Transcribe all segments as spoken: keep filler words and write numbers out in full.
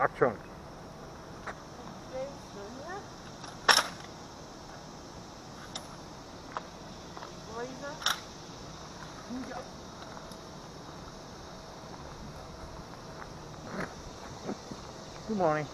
Action. Good morning.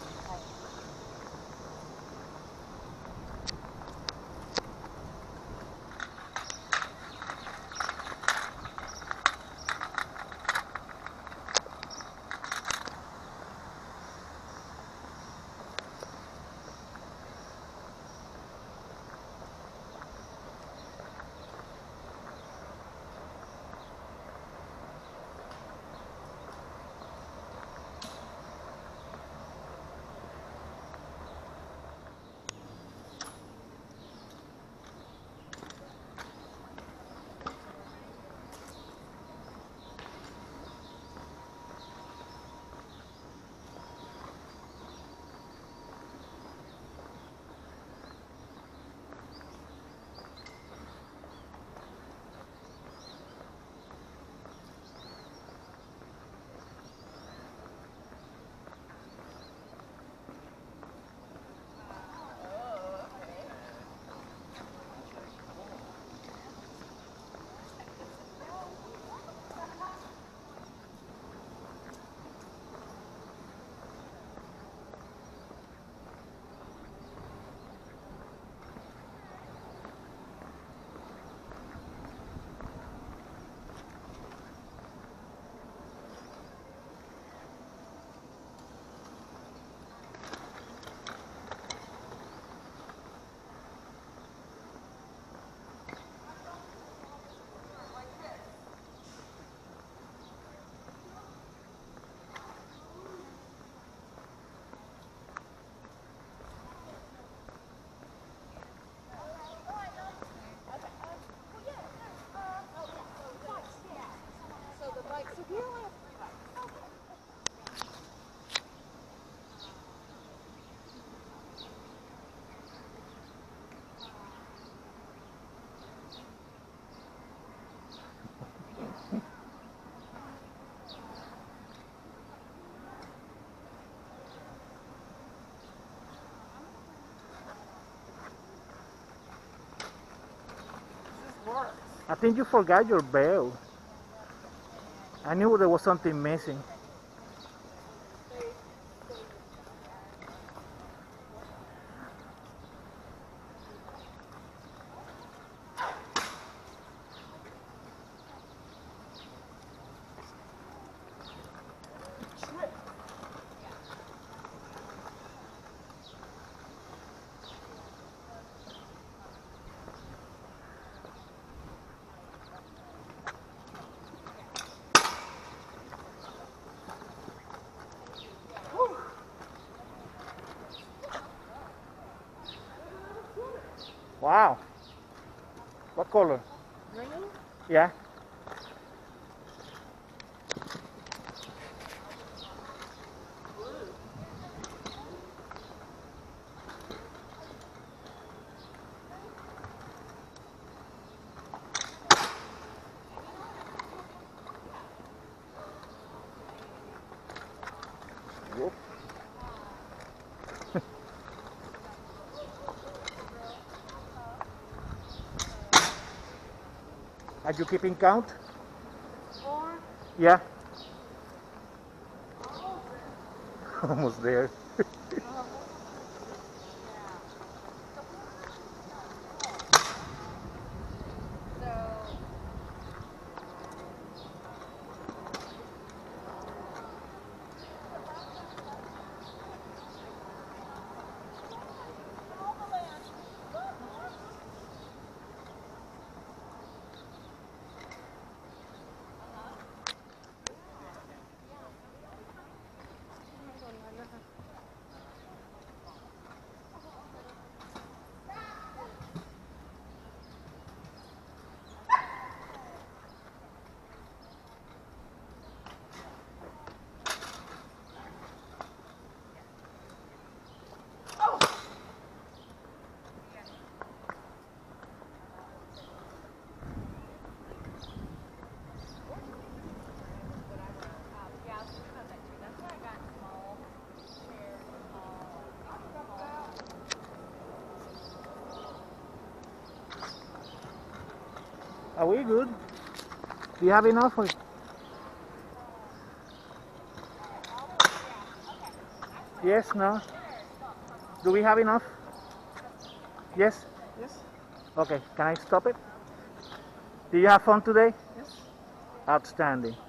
I think you forgot your bell. I knew there was something missing. Wow. What color? Green? Yeah. Whoop. Are you keeping count? Four? Yeah. Almost there. Are we good? Do you have enough for it? Yes, no? Do we have enough? Yes? Yes. Okay, can I stop it? Did you have fun today? Yes. Outstanding.